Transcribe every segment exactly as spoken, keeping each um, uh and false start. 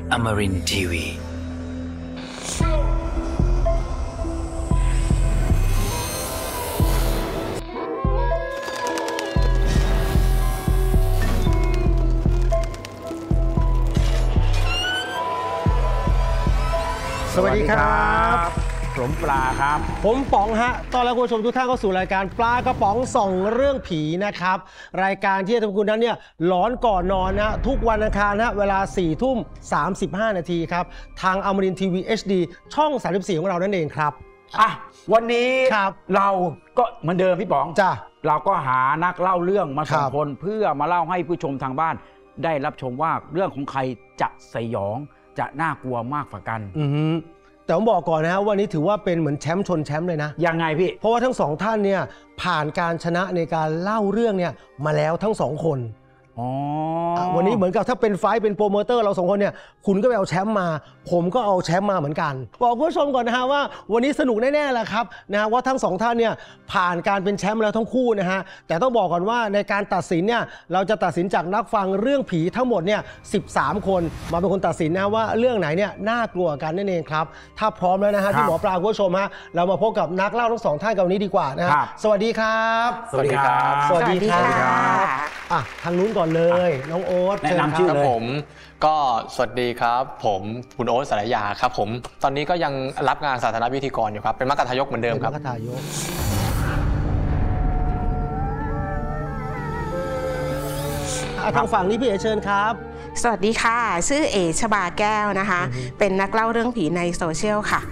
Amarin ที วีสวัสดีครับผมปลาครับผมป๋องฮะตอนรับคุณผู้ชมทุกท่านเข้าสู่รายการปลากระป๋องส่องเรื่องผีนะครับรายการที่จะทำคุณนั้นเนี่ยหลอนก่อนนอนนะทุกวันอังคารนะเวลาสี่ทุ่มสามสิบห้านาทีครับทางอมรินทร์ทีวี เอช ดี ช่องสามสิบสี่ของเรานั่นเองครับอ่ะวันนี้เราก็เหมือนเดิมพี่ป๋องจ้ะเราก็หานักเล่าเรื่องมาสองคนเพื่อมาเล่าให้ผู้ชมทางบ้านได้รับชมว่าเรื่องของใครจะสยองจะน่ากลัวมากกว่ากันอือแต่ผมบอกก่อนนะฮะวันนี้ถือว่าเป็นเหมือนแชมป์ชนแชมป์เลยนะยังไงพี่เพราะว่าทั้งสองท่านเนี่ยผ่านการชนะในการเล่าเรื่องเนี่ยมาแล้วทั้งสองคนอ๋อวันนี้เหมือนกับถ้าเป็นไฟท์เป็นโปรโมเตอร์เราสองคนเนี่ยคุณก็ไปเอาแชมป์มาผมก็เอาแชมป์มาเหมือนกันบอกผู้ชมก่อนนะฮะว่าวันนี้สนุกแน่ๆแหละครับนะว่าทั้งสองท่านเนี่ยผ่านการเป็นแชมป์แล้วทั้งคู่นะฮะแต่ต้องบอกก่อนว่าในการตัดสินเนี่ยเราจะตัดสินจากนักฟังเรื่องผีทั้งหมดเนี่ยสิบสามคนมาเป็นคนตัดสินนะว่าเรื่องไหนเนี่ยน่ากลัวกันนั่นเองครับถ้าพร้อมแล้วนะฮะที่หมอปลาผู้ชมฮะเรามาพบกับนักเล่าทั้งสองท่านกันวันนี้ดีกว่านะฮะสวัสดีครับสวัสดีครับสวัสดีครับอ่ะทางนู้นก่อนเลยน้องโอ๊ตแนะนำชื่อเลยผมก็สวัสดีครับผมคุณโอ๊ตสารยาครับผมตอนนี้ก็ยังรับงานสาธารณวิธีกรอยู่ครับเป็นมัคคทายกเหมือนเดิมครับมัคคทายกทางฝั่งนี้พี่เอ๋เชิญครับสวัสดีค่ะชื่อเอ๋ชบาแก้วนะคะเป็นนักเล่าเรื่องผีในโซเชียลค่ะ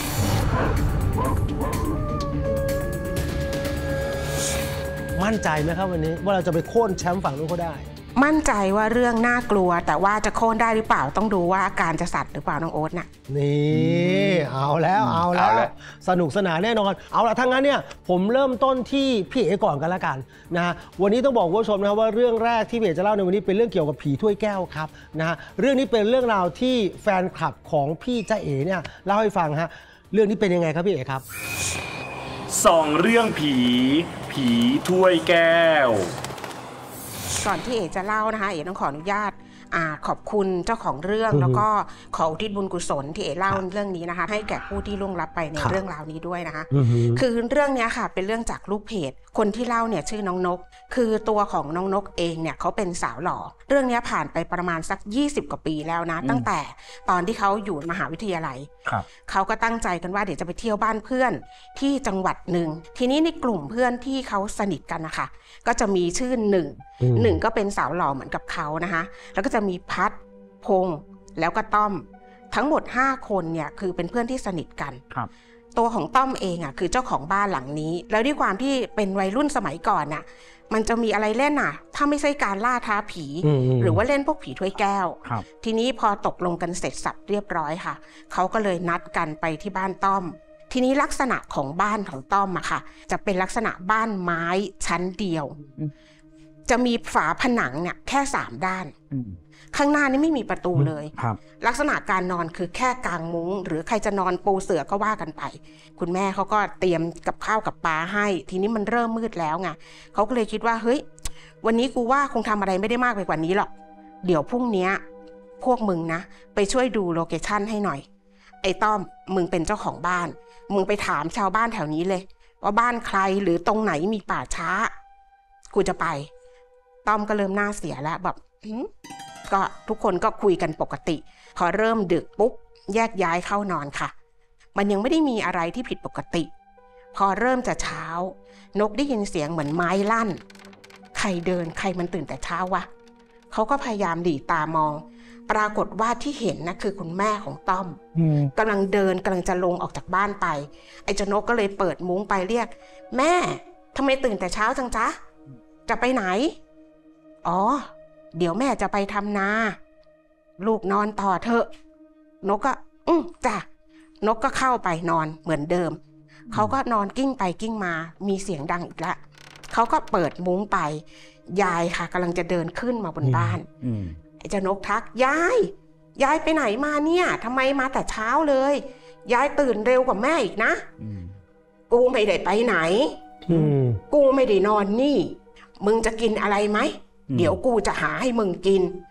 มั่นใจไหมครับวันนี้ว่าเราจะไปโค่นแชมป์ฝั่งนู้นเขาได้มั่นใจว่าเรื่องน่ากลัวแต่ว่าจะโค่นได้หรือเปล่าต้องดูว่าอาการจะสัตว์หรือเปล่าน้องโอ๊ตน่ะนี่เอาแล้วเอาแล้วสนุกสนานแน่นอนเอาละทั้งนั้นเนี่ยผมเริ่มต้นที่พี่เอ๋ก่อนกันละกันนะวันนี้ต้องบอกผู้ชมนะว่าเรื่องแรกที่พี่เอ๋จะเล่าในวันนี้เป็นเรื่องเกี่ยวกับผีถ้วยแก้วครับนะเรื่องนี้เป็นเรื่องราวที่แฟนคลับของพี่จ้าเอ๋เนี่ยเล่าให้ฟังฮะเรื่องนี้เป็นยังไงครับพี่เอ๋ครับส่องเรื่องผีผีถ้วยแก้วก่อนที่เอ๋จะเล่านะคะเอ๋ต้องขออนุญาตขอบคุณเจ้าของเรื่องแล้วก็ขออุทิศบุญกุศลที่เอ๋เล่าเรื่องนี้นะคะให้แก่ผู้ที่ล่วงลับไปในเรื่องราวนี้ด้วยนะคะคือเรื่องนี้ค่ะเป็นเรื่องจากลูกเพจคนที่เล่าเนี่ยชื่อน้องนกคือตัวของน้องนกเองเนี่ยเขาเป็นสาวหล่อเรื่องนี้ผ่านไปประมาณสักยี่สิบกว่าปีแล้วนะตั้งแต่ตอนที่เขาอยู่มหาวิทยาลัยเขาก็ตั้งใจกันว่าเดี๋ยวจะไปเที่ยวบ้านเพื่อนที่จังหวัดหนึ่งทีนี้ในกลุ่มเพื่อนที่เขาสนิทกันนะคะก็จะมีชื่อหนึ่งหนึ่งก็เป็นสาวหล่อเหมือนกับเขานะคะแล้วก็จะมีพัดพงแล้วก็ต้อมทั้งหมดห้าคนเนี่ยคือเป็นเพื่อนที่สนิทกันตัวของต้อมเองอ่ะคือเจ้าของบ้านหลังนี้แล้วด้วยความที่เป็นวัยรุ่นสมัยก่อนน่ะมันจะมีอะไรเล่นอ่ะถ้าไม่ใช่การล่าท้าผีหรือว่าเล่นพวกผีถ้วยแก้วทีนี้พอตกลงกันเสร็จสับเรียบร้อยค่ะเขาก็เลยนัดกันไปที่บ้านต้อมทีนี้ลักษณะของบ้านของต้อมอะค่ะจะเป็นลักษณะบ้านไม้ชั้นเดียวจะมีฝาผนังเนี่ยแค่สามด้านข้างหน้านี่ไม่มีประตูเลยลักษณะการนอนคือแค่กางมุ้งหรือใครจะนอนปูเสื่อก็ว่ากันไปคุณแม่เขาก็เตรียมกับข้าวกับปลาให้ทีนี้มันเริ่มมืดแล้วไงเขาก็เลยคิดว่าเฮ้ยวันนี้กูว่าคงทำอะไรไม่ได้มากไปกว่านี้หรอกเดี๋ยวพรุ่งนี้พวกมึงนะไปช่วยดูโลเคชั่นให้หน่อยไอ้ต้อมมึงเป็นเจ้าของบ้านมึงไปถามชาวบ้านแถวนี้เลยว่าบ้านใครหรือตรงไหนมีป่าช้ากูจะไปต้อมก็เริ่มหน้าเสียแล้วแบบก็ทุกคนก็คุยกันปกติพอเริ่มดึกปุ๊บแยกย้ายเข้านอนค่ะมันยังไม่ได้มีอะไรที่ผิดปกติพอเริ่มจะเช้านกได้ยินเสียงเหมือนไม้ลั่นใครเดินใครมันตื่นแต่เช้าวะเขาก็พยายามหลีตามองปรากฏว่าที่เห็นนะคือคุณแม่ของต้อมกำลังเดินกำลังจะลงออกจากบ้านไปไอ้เจ้านกก็เลยเปิดมุ้งไปเรียกแม่ทำไมตื่นแต่เช้าจังจ๊ะจะไปไหนอ๋อเดี๋ยวแม่จะไปทำนาลูกนอนต่อเถอะนกก็อืมจ้ะนกก็เข้าไปนอนเหมือนเดิมเขาก็นอนกิ้งไปกิ้งมามีเสียงดังอีกแล้วเขาก็เปิดมุ้งไปยายค่ะกำลังจะเดินขึ้นมาบนบ้านไอ้เจ้านกทักยายยายไปไหนมาเนี่ยทำไมมาแต่เช้าเลยยายตื่นเร็วกว่าแม่อีกนะกูไม่ได้ไปไหนกูไม่ได้นอนนี่มึงจะกินอะไรไหมเดี๋ยวกูจะหาให้มึงกิน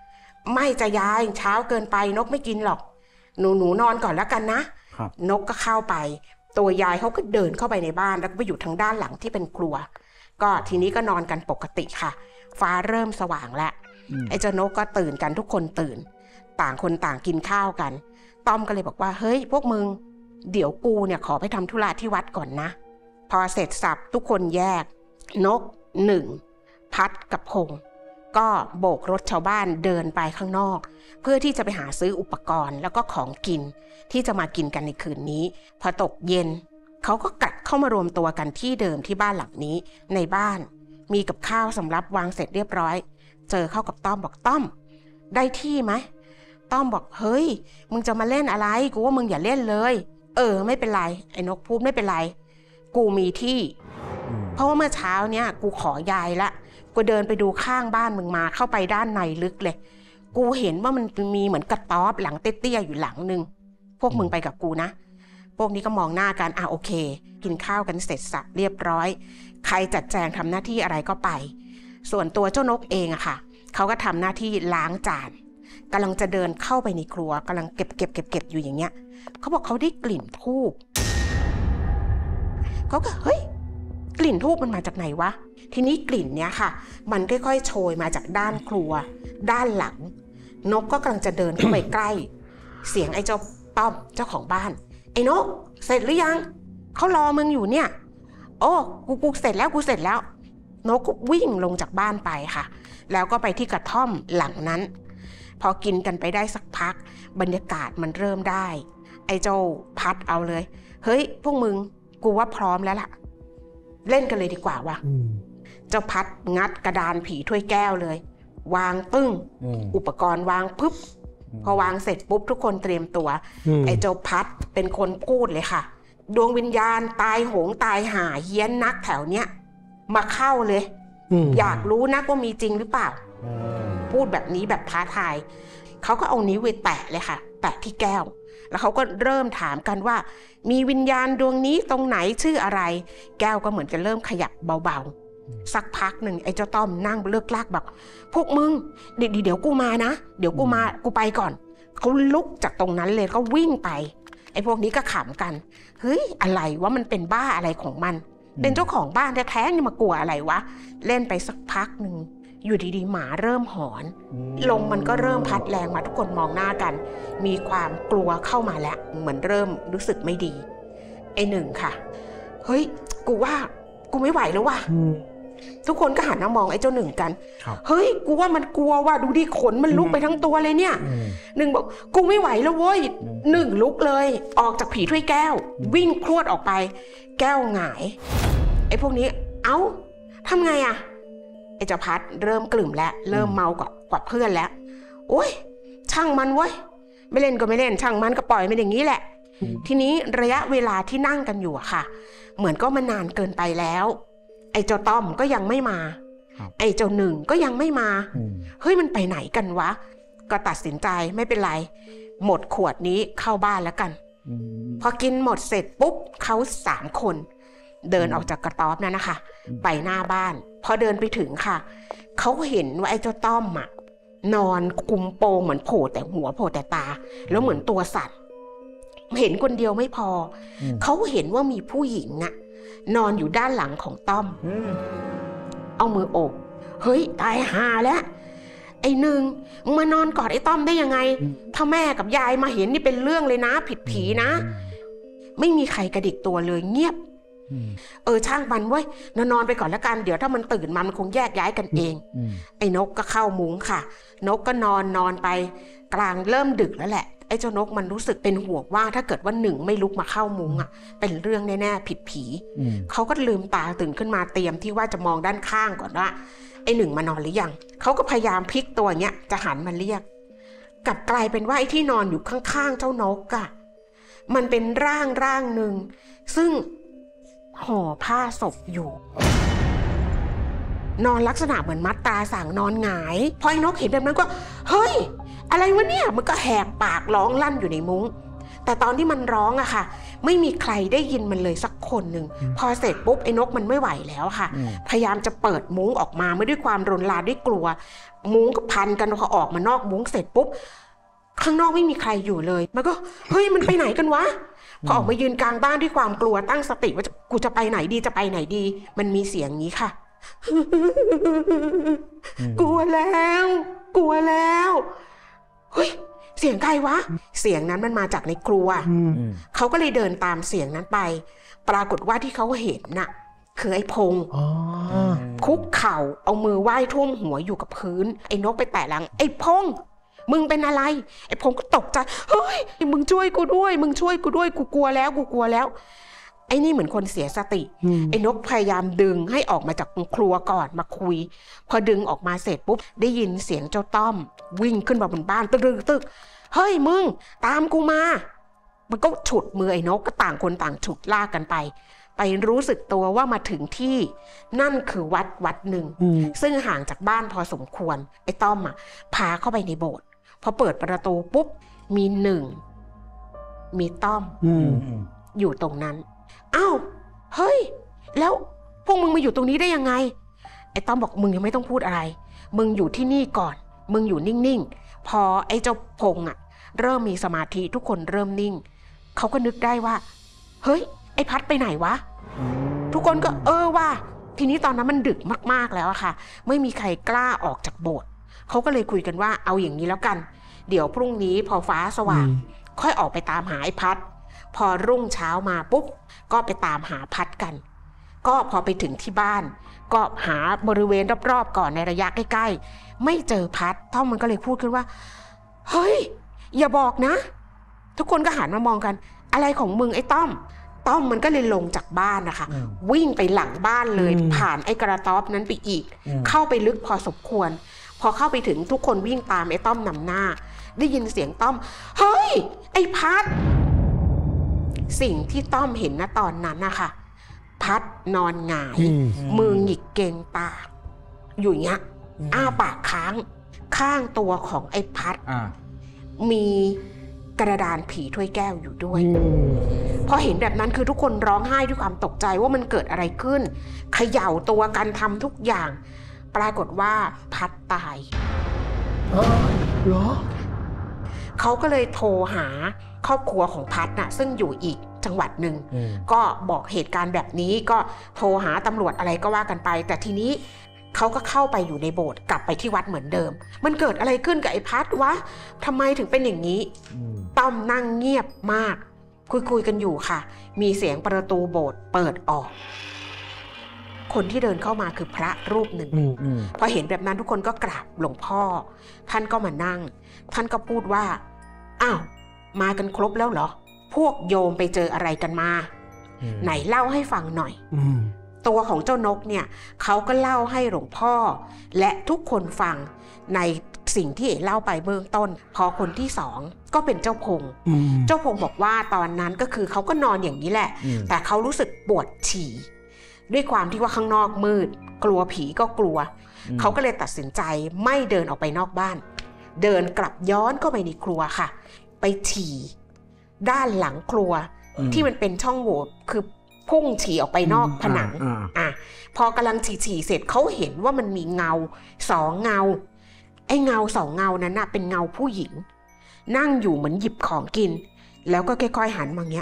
ไม่จะยายเช้าเกินไปนกไม่กินหรอกหนูหนูนอนก่อนแล้วกันนะนกก็เข้าไปตัวยายเขาก็เดินเข้าไปในบ้านแล้วก็ไปอยู่ทางด้านหลังที่เป็นครัวก็ทีนี้ก็นอนกันปกติค่ะฟ้าเริ่มสว่างแล้วไอ้เจ้านกก็ตื่นกันทุกคนตื่นต่างคนต่างกินข้าวกันต้อมก็เลยบอกว่าเฮ้ยพวกมึงเดี๋ยวกูเนี่ยขอไปทำธุระที่วัดก่อนนะพอเสร็จสับทุกคนแยกนกหนึ่งพัดกับพงก็โบกรถชาวบ้านเดินไปข้างนอกเพื่อที่จะไปหาซื้ออุปกรณ์แล้วก็ของกินที่จะมากินกันในคืนนี้พอตกเย็นเขาก็กลับเข้ามารวมตัวกันที่เดิมที่บ้านหลังนี้ในบ้านมีกับข้าวสำรับวางเสร็จเรียบร้อยเจอเข้ากับต้อมบอกต้อมได้ที่ไหมต้อมบอกเฮ้ยมึงจะมาเล่นอะไรกูว่ามึงอย่าเล่นเลยเออไม่เป็นไรไอ้นกพูดไม่เป็นไรกูมีที่เพราะว่าเมื่อเช้าเนี้ยกูขอยายละกูเดินไปดูข้างบ้านมึงมาเข้าไปด้านในลึกเลยกูเห็นว่ามันมีเหมือนกระต๊อบหลังเตี้ยๆอยู่หลังนึงพวกมึงไปกับกูนะพวกนี้ก็มองหน้ากันอ่ะโอเคกินข้าวกันเสร็จสับเรียบร้อยใครจัดแจงทำหน้าที่อะไรก็ไปส่วนตัวเจ้านกเองอะค่ะเขาก็ทำหน้าที่ล้างจานกำลังจะเดินเข้าไปในครัวกำลังเก็บเก็บเก็บเก็บอยู่อย่างเงี้ยเขาบอกเขาได้กลิ่นธูปเขาก็เฮ้ยกลิ่นธูปมันมาจากไหนวะทีนี้กลิ่นเนี้ยค่ะมันค่อยๆโชยมาจากด้านครัวด้านหลังนกก็กำลังจะเดินเข้าไปใกล้เสียงไอ้เจ้าต้อมเจ้าของบ้านไอ้นกเสร็จหรือยังเขารอมึงอยู่เนี่ยโอ้กูกูเสร็จแล้วกูเสร็จแล้วนกก็วิ่งลงจากบ้านไปค่ะแล้วก็ไปที่กระท่อมหลังนั้นพอกินกันไปได้สักพักบรรยากาศมันเริ่มได้ไอ้เจ้าพัดเอาเลยเฮ้ยพวกมึงกูว่าพร้อมแล้วล่ะเล่นกันเลยดีกว่าวะเจ้าพัดงัดกระดานผีถ้วยแก้วเลยวางปึ้งอุปกรณ์วางปึ๊บพอวางเสร็จปุ๊บทุกคนเตรียมตัวไอ้เจ้าพัดเป็นคนพูดเลยค่ะดวงวิญญาณตายโหงตายหาเฮี้ยนนักแถวเนี้ยมาเข้าเลยอยากรู้นักว่ามีจริงหรือเปล่าพูดแบบนี้แบบท้าทายเขาก็เอานิ้วไปแตะเลยค่ะแตะที่แก้วแล้วเขาก็เริ่มถามกันว่ามีวิญญาณดวงนี้ตรงไหนชื่ออะไรแก้วก็เหมือนจะเริ่มขยับเบาๆสักพักหนึ่งไอ้เจ้าต้อมนั่งเลิกลากแบบพวกมึงเดี๋ยวเดี๋ยวกูมานะเดี๋ยวกูมากูไปก่อนเขาลุกจากตรงนั้นเลยก็วิ่งไปไอ้พวกนี้ก็ขำกันเฮ้ยอะไรว่ามันเป็นบ้าอะไรของมันเป็นเจ้าของบ้านแท้ๆนี่มากลัวอะไรวะเล่นไปสักพักหนึ่งอยู่ดีๆหมาเริ่มหอนลมมันก็เริ่มพัดแรงมาทุกคนมองหน้ากันมีความกลัวเข้ามาแล้วเหมือนเริ่มรู้สึกไม่ดีไอ้หนึ่งค่ะเฮ้ยกูว่ากูไม่ไหวแล้วว่ะทุกคนก็หันมามองไอ้เจ้าหนึ่งกันเฮ้ยกูว่ามันกลัวว่ะดูดิขนมันลุกไปทั้งตัวเลยเนี่ยหนึ่งบอกกูไม่ไหวแล้วเว้ยหนึ่งลุกเลยออกจากผีถ้วยแก้ววิ่งพรวดออกไปแก้วหงายไอ้พวกนี้เอ้าทำไงอะไอ้เจ้าพัดเริ่มกลุ่มแล้วเริ่มเมากว่ากว่าเพื่อนแล้วโอ๊ยช่างมันเว้ยไม่เล่นก็ไม่เล่นช่างมันก็ปล่อยมันอย่างนี้แหละทีนี้ระยะเวลาที่นั่งกันอยู่อะค่ะเหมือนก็มันนานเกินไปแล้วไอ้เจ้าต้อมก็ยังไม่มาไอ้เจ้าหนึ่งก็ยังไม่มาเฮ้ยมันไปไหนกันวะก็ตัดสินใจไม่เป็นไรหมดขวดนี้เข้าบ้านแล้วกันพอกินหมดเสร็จปุ๊บเขาสามคนเดินออกจากกระต๊อบนั่นนะคะไปหน้าบ้านพอเดินไปถึงค่ะเขาเห็นว่าไอ้เจ้าต้อมอะนอนคุมโปงเหมือนโผล่แต่หัวโผล่แต่ตาแล้วเหมือนตัวสั่นเห็นคนเดียวไม่พอเขาเห็นว่ามีผู้หญิงอะนอนอยู่ด้านหลังของต้อมเอามือโอบเฮ้ยตายห่าแล้วไอ้หนึ่งมึงมานอนกอดไอ้ต้อมได้ยังไงถ้าแม่กับยายมาเห็นนี่เป็นเรื่องเลยนะผิดผีนะไม่มีใครกระดิกตัวเลยเงียบเออช่างมันเว้ยนอนนอนไปก่อนแล้วกันเดี๋ยวถ้ามันตื่นมามันคงแยกย้ายกันเองไอ้นกก็เข้ามุ้งค่ะนกก็นอนนอนไปกลางเริ่มดึกแล้วแหละไอ้เจ้านกมันรู้สึกเป็นห่วงว่าถ้าเกิดว่าหนึ่งไม่ลุกมาเข้ามุ้งอ่ะเป็นเรื่องแน่ๆผิดผีเขาก็ลืมตาตื่นขึ้นมาเตรียมที่ว่าจะมองด้านข้างก่อนว่าไอ้หนึ่งมานอนหรือยังเขาก็พยายามพลิกตัวเงี้ยจะหันมาเรียกกลับกลายเป็นว่าไอ้ที่นอนอยู่ข้างๆเจ้านกอ่ะมันเป็นร่างร่างหนึ่งซึ่งห่อผ้าศพอยู่นอนลักษณะเหมือนมัดตาสั่งนอนหงายพอไอ้นกเห็นแบบนั้นก็เฮ้ยอะไรวะเนี่ยมันก็แหกปากร้องลั่นอยู่ในมุ้งแต่ตอนที่มันร้องอะค่ะไม่มีใครได้ยินมันเลยสักคนหนึ่งพอเสร็จปุ๊บไอ้นกมันไม่ไหวแล้วค่ะพยายามจะเปิดมุ้งออกมาไม่ด้วยความรนลาด้วยกลัวมุ้งก็พันกันพอออกมานอกมุ้งเสร็จปุ๊บข้างนอกไม่มีใครอยู่เลยมันก็เฮ้ยมันไปไหนกันวะพอออกมายืนกลางบ้านด้วยความกลัวตั้งสติว่ากูจะไปไหนดีจะไปไหนดีมันมีเสียงนี้ค่ะกลัวแล้วกลัวแล้วเฮ้ยเสียงใครวะเสียงนั้นมันมาจากในครัวเขาก็เลยเดินตามเสียงนั้นไปปรากฏว่าที่เขาเห็นน่ะคือไอ้พงคุกเข่าเอามือไหว้ท่วมหัวอยู่กับพื้นไอ้นกไปแตะหลังไอ้พงมึงเป็นอะไรไอ้พงก็ตกใจเฮ้ยมึงช่วยกูด้วยมึงช่วยกูด้วยกูกลัวแล้วกูกลัวแล้วไอ้นี่เหมือนคนเสียสติไอ้นกพยายามดึงให้ออกมาจากครัวก่อนมาคุยพอดึงออกมาเสร็จปุ๊บได้ยินเสียงเจ้าต้อมวิ่งขึ้นมาบนบ้านตึกตึกตึกเฮ้ยมึงตามกูมามันก็ฉุดมือไอ้นกก็ต่างคนต่างฉุดลากกันไปไปรู้สึกตัวว่ามาถึงที่นั่นคือวัดวัดหนึ่งซึ่งห่างจากบ้านพอสมควรไอ้ต้อมอ่ะพาเข้าไปในโบสถ์พอเปิดประตูปุ๊บมีหนึ่งมีต้อมอยู่ตรงนั้นอ้าวเฮ้ยแล้วพวกมึงมาอยู่ตรงนี้ได้ยังไงไอ้ต้อมบอกมึงยังไม่ต้องพูดอะไรมึงอยู่ที่นี่ก่อนมึงอยู่นิ่งๆพอไอ้เจ้าพงอ่ะเริ่มมีสมาธิทุกคนเริ่มนิ่งเขาก็นึกได้ว่าเฮ้ยไอ้พัดไปไหนวะทุกคนก็เออว่าทีนี้ตอนนั้นมันดึกมากๆแล้วอะค่ะไม่มีใครกล้าออกจากโบสถ์เขาก็เลยคุยกันว่าเอาอย่างนี้แล้วกันเดี๋ยวพรุ่งนี้พอฟ้าสว่างค่อยออกไปตามหาไอ้พัดพอรุ่งเช้ามาปุ๊บก็ไปตามหาพัดกันก็พอไปถึงที่บ้านก็หาบริเวณรอบๆก่อนในระยะใกล้ๆไม่เจอพัดต้อมมันก็เลยพูดขึ้นว่าเฮ้ยอย่าบอกนะทุกคนก็หันมามองกันอะไรของมึงไอ้ต้อมต้อมมันก็เลยลงจากบ้านนะคะวิ่งไปหลังบ้านเลยผ่านไอ้กระต๊อบนั้นไปอีกเข้าไปลึกพอสมควรพอเข้าไปถึงทุกคนวิ่งตามไอ้ต้อมนำหน้าได้ยินเสียงต้อมเฮ้ยไอ้พัดสิ่งที่ต้อมเห็นณตอนนั้นนะคะพัดนอนหงายมือหงิกเกงปากอยู่อย่างเงี้ยอ้าปากค้างข้างตัวของไอ้พัดมีกระดานผีถ้วยแก้วอยู่ด้วยพอเห็นแบบนั้นคือทุกคนร้องไห้ด้วยความตกใจว่ามันเกิดอะไรขึ้นเขย่าตัวกันทำทุกอย่างปรากฏว่าพัดตายอ๋อเหรอเขาก็เลยโทรหาครอบครัวของพัดน่ะซึ่งอยู่อีกจังหวัดหนึ่งก็บอกเหตุการณ์แบบนี้ก็โทรหาตำรวจอะไรก็ว่ากันไปแต่ทีนี้เขาก็เข้าไปอยู่ในโบสถ์กลับไปที่วัดเหมือนเดิมมันเกิดอะไรขึ้นกับไอ้พัดวะทำไมถึงเป็นอย่างนี้ต้อมนั่งเงียบมากคุยๆกันอยู่ค่ะมีเสียงประตูโบสถ์เปิดออกคนที่เดินเข้ามาคือพระรูปหนึ่งพอเห็นแบบนั้นทุกคนก็กราบหลวงพ่อท่านก็มานั่งท่านก็พูดว่าอ้าวมากันครบแล้วเหรอพวกโยมไปเจออะไรกันมาไหนเล่าให้ฟังหน่อยตัวของเจ้านกเนี่ยเขาก็เล่าให้หลวงพ่อและทุกคนฟังในสิ่งที่เอ๋เล่าไปเบื้องต้นพอคนที่สองก็เป็นเจ้าพงเจ้าพงบอกว่าตอนนั้นก็คือเขาก็นอนอย่างนี้แหละแต่เขารู้สึกปวดฉี่ด้วยความที่ว่าข้างนอกมืดกลัวผีก็กลัวเขาก็เลยตัดสินใจไม่เดินออกไปนอกบ้านเดินกลับย้อนเข้าไปในครัวค่ะไปฉี่ด้านหลังครัวที่มันเป็นช่องโหว่คือพุ่งฉี่ออกไปนอกผนังอ่ะพอกำลังฉี่ๆเสร็จเขาเห็นว่ามันมีเงาสองเงาไอ้เงาสองเงานั้นน่ะเป็นเงาผู้หญิงนั่งอยู่เหมือนหยิบของกินแล้วก็ค่อยๆหันมาเงี้ย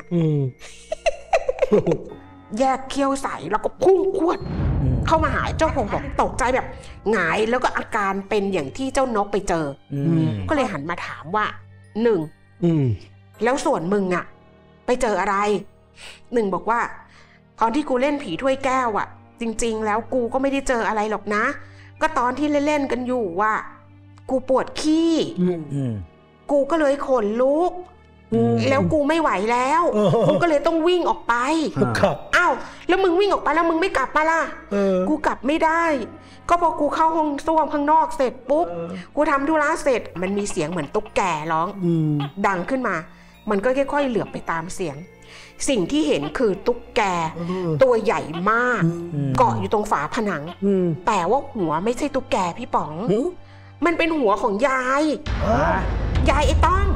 แยกเขี้ยวใส่แล้วก็พุ่งพรวดเข้ามาหาเจ้าพงบอกตกใจแบบหงายแล้วก็อาการเป็นอย่างที่เจ้านกไปเจอก็เลยหันมาถามว่าหนึ่งแล้วส่วนมึงอะไปเจออะไรหนึ่งบอกว่าตอนที่กูเล่นผีถ้วยแก้วอะจริงๆแล้วกูก็ไม่ได้เจออะไรหรอกนะก็ตอนที่เล่นๆกันอยู่ว่ากูปวดขี้กูก็เลยขนลุกแล้วกูไม่ไหวแล้วกูก็เลยต้องวิ่งออกไปอ้าวแล้วมึงวิ่งออกไปแล้วมึงไม่กลับมาล่ะกูกลับไม่ได้ก็พอกูเข้าห้องส้วมข้างนอกเสร็จปุ๊บกูทำธุระเสร็จมันมีเสียงเหมือนตุ๊กแกร้องดังขึ้นมามันก็ค่อยๆเหลือบไปตามเสียงสิ่งที่เห็นคือตุ๊กแกตัวใหญ่มากเกาะอยู่ตรงฝาผนังแต่ว่าหัวไม่ใช่ตุ๊กแกพี่ป๋องมันเป็นหัวของยายยายไอ้ต้อม